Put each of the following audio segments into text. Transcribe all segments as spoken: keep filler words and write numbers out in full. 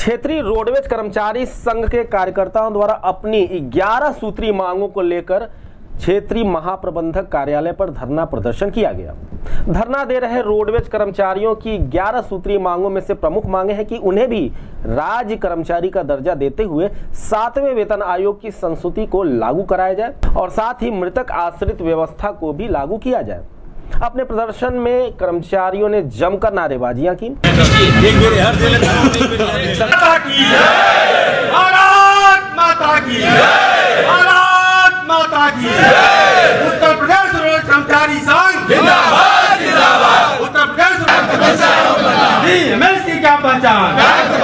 क्षेत्रीय रोडवेज कर्मचारी संघ के कार्यकर्ताओं द्वारा अपनी ग्यारह सूत्री मांगों को लेकर क्षेत्रीय महाप्रबंधक कार्यालय पर धरना प्रदर्शन किया गया। धरना दे रहे रोडवेज कर्मचारियों की ग्यारह सूत्री मांगों में से प्रमुख मांगे हैं कि उन्हें भी राज्य कर्मचारी का दर्जा देते हुए सातवें वेतन आयोग की संस्तुति को लागू कराया जाए और साथ ही मृतक आश्रित व्यवस्था को भी लागू किया जाए। अपने प्रदर्शन में कर्मचारियों ने जमकर नारेबाजियां की। उत्तर प्रदेश रोड कर्मचारी संघ जिंदाबाद जिंदाबाद। उत्तर प्रदेश एमएस की क्या पहचान,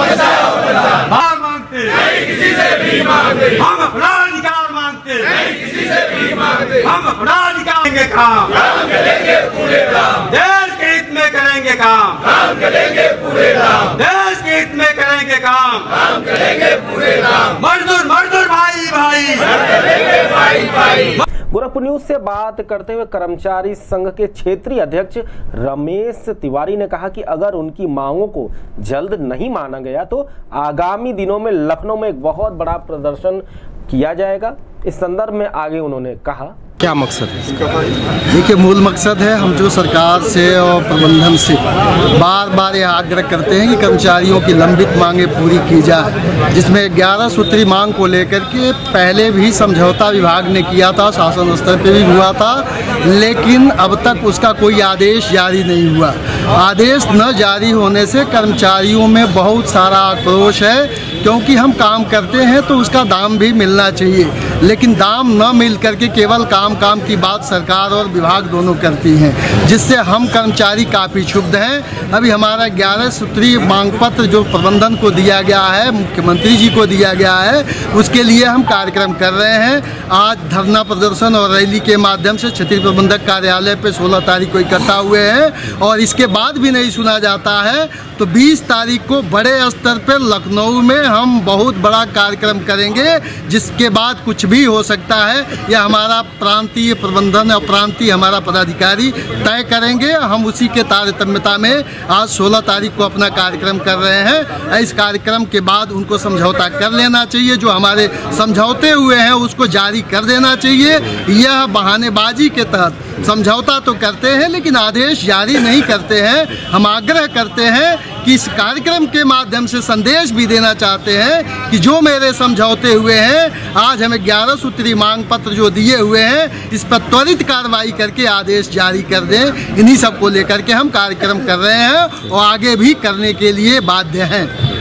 मांग मांगते नहीं किसी से भी मांगते, हम अपना अधिकार मांगते नहीं किसी से भी मांगते, हम अपना अधिकार करेंगे काम काम करेंगे पूरे काम, देश के हित में करेंगे काम काम करेंगे पूरे काम, देश के हित में करेंगे काम काम करेंगे पूरे काम, मजदूर मजदूर भाई भाई करेंगे भाई भाई। गोरखपुर न्यूज से बात करते हुए कर्मचारी संघ के क्षेत्रीय अध्यक्ष रमेश तिवारी ने कहा कि अगर उनकी मांगों को जल्द नहीं माना गया तो आगामी दिनों में लखनऊ में एक बहुत बड़ा प्रदर्शन किया जाएगा। इस संदर्भ में आगे उन्होंने कहा, क्या मकसद है इसका? देखिए, मूल मकसद है हम जो सरकार से और प्रबंधन से बार बार यह आग्रह करते हैं कि कर्मचारियों की लंबित मांगें पूरी की जाए, जिसमें ग्यारह सूत्री मांग को लेकर के पहले भी समझौता विभाग ने किया था, शासन स्तर पे भी हुआ था, लेकिन अब तक उसका कोई आदेश जारी नहीं हुआ। आदेश न जारी होने से कर्मचारियों में बहुत सारा आक्रोश है, क्योंकि हम काम करते हैं तो उसका दाम भी मिलना चाहिए, लेकिन दाम न मिल करके केवल काम काम की बात सरकार और विभाग दोनों करती हैं, जिससे हम कर्मचारी काफ़ी क्षुब्ध हैं। अभी हमारा ग्यारह सूत्री मांग पत्र जो प्रबंधन को दिया गया है, मुख्यमंत्री जी को दिया गया है, उसके लिए हम कार्यक्रम कर रहे हैं। आज धरना प्रदर्शन और रैली के माध्यम से क्षेत्रीय प्रबंधक कार्यालय पे सोलह तारीख को इकट्ठा हुए हैं और इसके बाद भी नहीं सुना जाता है तो बीस तारीख को बड़े स्तर पर लखनऊ में हम बहुत बड़ा कार्यक्रम करेंगे, जिसके बाद कुछ भी हो सकता है। यह हमारा प्रांतीय प्रबंधन और प्रांतीय हमारा पदाधिकारी तय करेंगे। हम उसी के तारतम्यता में आज सोलह तारीख को अपना कार्यक्रम कर रहे हैं। इस कार्यक्रम के बाद उनको समझौता कर लेना चाहिए, जो हमारे समझौते हुए हैं उसको जारी कर देना चाहिए। यह बहानेबाजी के तहत समझौता तो करते हैं लेकिन आदेश जारी नहीं करते हैं। हम आग्रह करते हैं कि इस कार्यक्रम के माध्यम से संदेश भी देना चाहते हैं कि जो मेरे समझौते हुए हैं, आज हमें ग्यारह सूत्री मांग पत्र जो दिए हुए हैं, इस पर त्वरित कार्रवाई करके आदेश जारी कर दें। इन्हीं सब को लेकर के हम कार्यक्रम कर रहे हैं और आगे भी करने के लिए बाध्य हैं।